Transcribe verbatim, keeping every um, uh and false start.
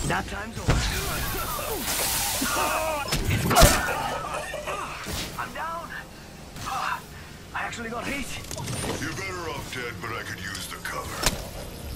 That time's over. I'm down. I actually got hit. You're better off dead, but I could use the cover.